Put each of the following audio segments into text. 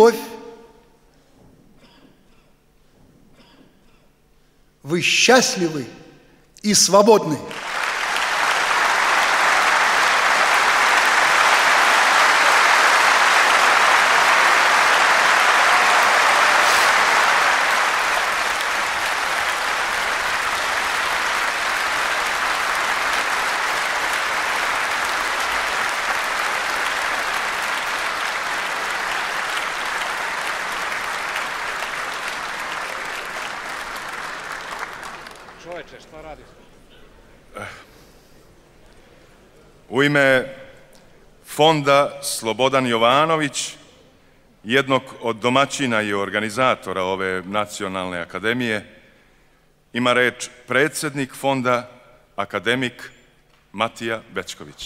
любовь. Вы счастливы и свободны. U ime Fonda Slobodan Jovanović, jednog od domaćina i organizatora ove nacionalne akademije, ima reč predsjednik Fonda, akademik Matija Bećković.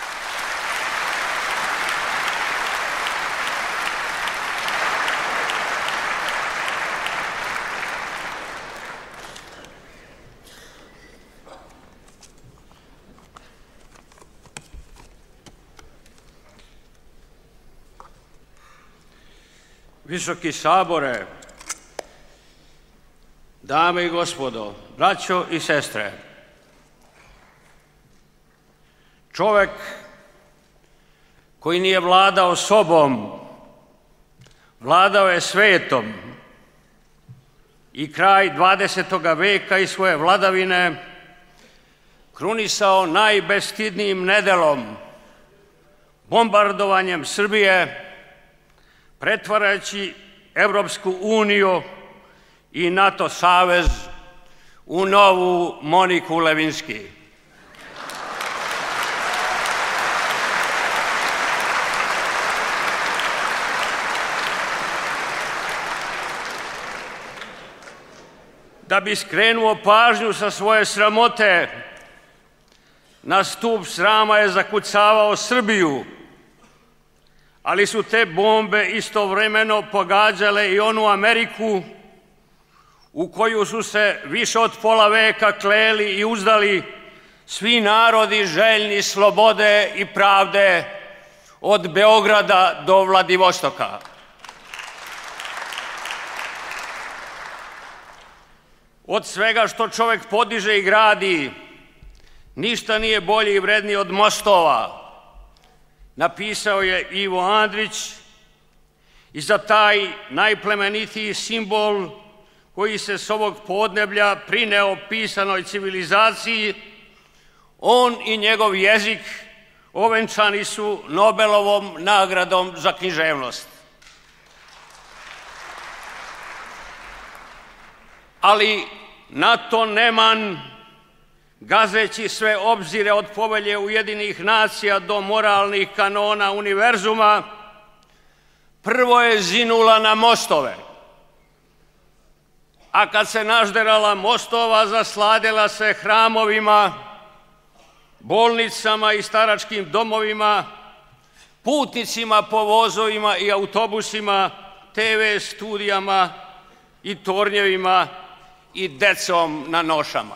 Visoki sabore, dame i gospodo, braćo i sestre, čovek koji nije vladao sobom, vladao je svetom i kraj 20. veka i svoje vladavine krunisao najbestidnijim nedelom, bombardovanjem Srbije, pretvarajući Evropsku uniju i NATO savez u novu Moniku Levinski. Da bi skrenuo pažnju sa svoje sramote, na stup srama je zakucavao Srbiju, ali su te bombe istovremeno pogađale i onu Ameriku u koju su se više od pola veka kleli i uzdali svi narodi željni slobode i pravde od Beograda do Vladivostoka. Od svega što čovek podiže i gradi, ništa nije bolje i vrednije od mostova, napisao je Ivo Andrić, i za taj najplemenitiji simbol koji se s ovog podneblja prineo pisanoj civilizaciji, on i njegov jezik ovenčani su Nobelovom nagradom za književnost. Ali NATO neman, gazeći sve obzire od povelje Ujedinjenih nacija do moralnih kanona univerzuma, prvo je zinula na mostove. A kad se nažderala mostova, zasladila se hramovima, bolnicama i staračkim domovima, putnicima po vozovima i autobusima, TV studijama i tornjevima i decom na nošama.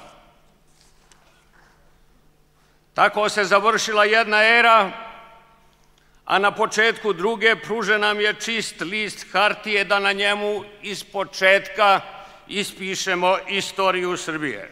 Tako se završila jedna era, a na početku druge pružen nam je čist list hartije da na njemu iz početka ispišemo istoriju Srbije.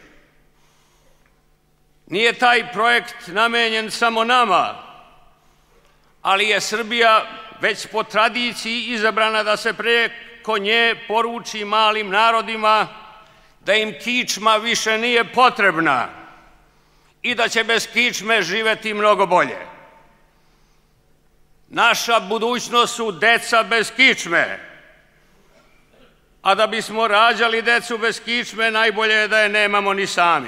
Nije taj projekt namenjen samo nama, ali je Srbija već po tradiciji izabrana da se preko nje poruči malim narodima da im kičma više nije potrebna i da će bez kičme živeti mnogo bolje. Naša budućnost su deca bez kičme, a da bismo rađali decu bez kičme, najbolje je da je nemamo ni sami.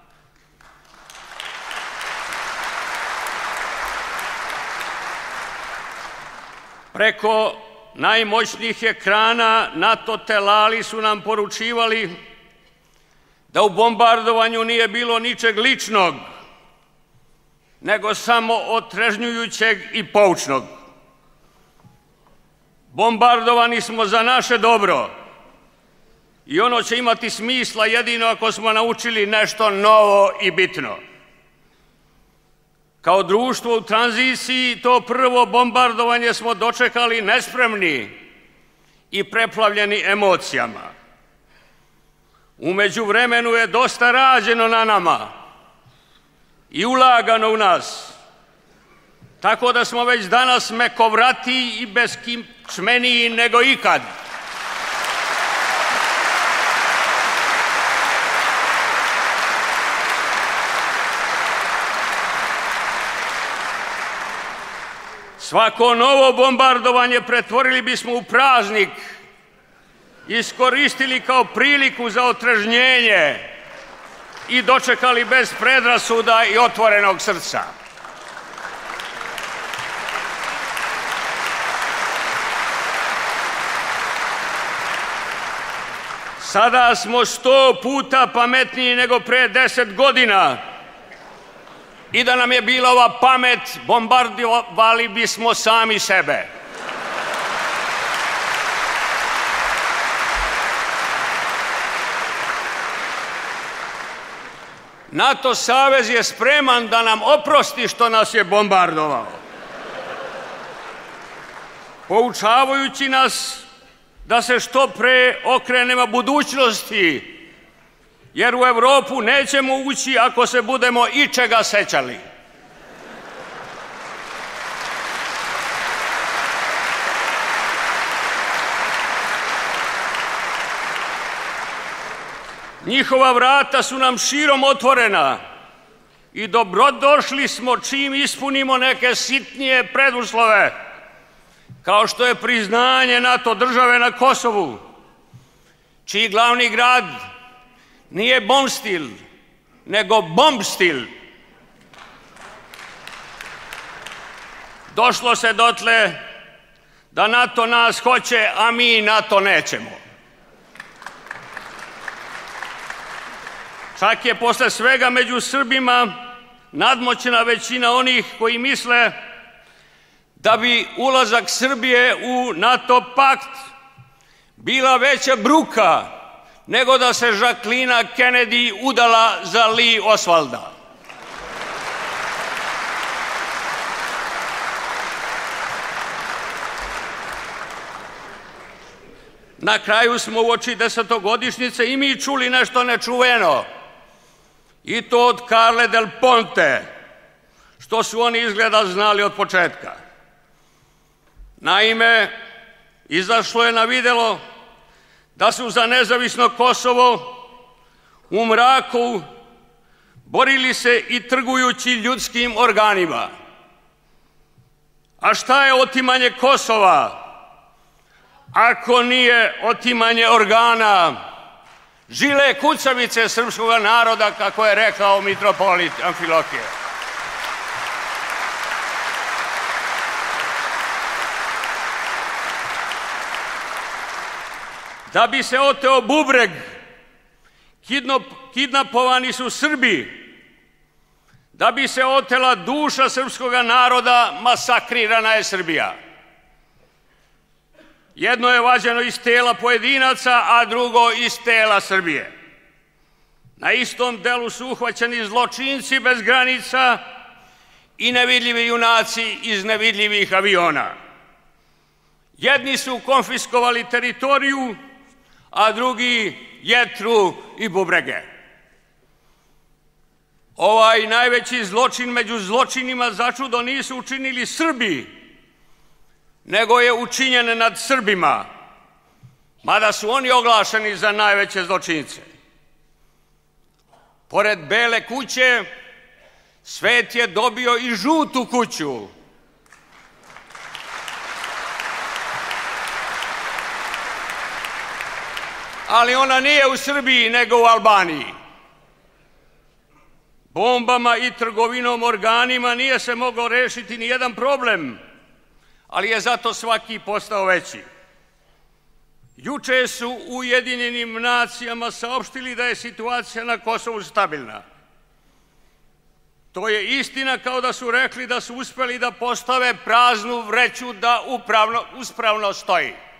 Preko najmoćnijih ekrana NATO telali su nam poručivali da u bombardovanju nije bilo ničeg ličnog, nego samo otrežnjujućeg i poučnog. Bombardovani smo za naše dobro i ono će imati smisla jedino ako smo naučili nešto novo i bitno. Kao društvo u tranziciji to prvo bombardovanje smo dočekali nespremni i preplavljeni emocijama. U međuvremenu je dosta rađeno na nama i ulagano u nas, tako da smo već danas mekovratiji i beskičmeniji nego ikad. Svako novo bombardovanje pretvorili bismo u praznik, iskoristili kao priliku za otrežnjenje i dočekali bez predrasuda i otvorenog srca. Sada smo 100 puta pametniji nego pre 10 godina i da nam je bila ova pamet, bombardovali bismo sami sebe. NATO savez je spreman da nam oprosti što nas je bombardovao, poučavajući nas da se što pre okrenemo budućnosti, jer u Evropu nećemo ući ako se budemo ičega sećali. Njihova vrata su nam širom otvorena i dobrodošli smo čim ispunimo neke sitnije preduslove, kao što je priznanje NATO države na Kosovu, čiji glavni grad nije Bombstil, nego Bombstil. Došlo se dotle da NATO nas hoće, a mi NATO nećemo. Čak je posle svega među Srbima nadmoćna većina onih koji misle da bi ulazak Srbije u NATO pakt bila veća bruka nego da se Žaklina Kennedy udala za Lee Osvalda. Na kraju smo uoči 10-godišnjice i mi čuli nešto nečuveno, i to od Carle Del Ponte, što su oni izgleda znali od početka. Naime, izašlo je na videlo da su za nezavisno Kosovo u mraku borili se i trgujući ljudskim organima. A šta je otimanje Kosova ako nije otimanje organa, žile kucavice srpskog naroda, kako je rekao mitropolit Amfilohije? Da bi se oteo bubreg, kidnapovani su Srbi. Da bi se otela duša srpskog naroda, masakrirana je Srbija. Jedno je vađeno iz tela pojedinaca, a drugo iz tela Srbije. Na istom delu su uhvaćeni zločinci bez granica i nevidljivi junaci iz nevidljivih aviona. Jedni su konfiskovali teritoriju, a drugi jetru i bubrege. Ovaj najveći zločin među zločinima začudo nisu učinili Srbi, nego je učinjen nad Srbima, mada su oni oglašeni za najveće zločince. Pored Bele kuće, svet je dobio i žutu kuću. Ali ona nije u Srbiji, nego u Albaniji. Bombama i trgovinom organima nije se mogao rešiti ni jedan problem, ali je zato svaki postao veći. Juče su u Ujedinjenim nacijama saopštili da je situacija na Kosovu stabilna. To je istina, kao da su rekli da su uspeli da postave praznu vreću da uspravno stoji.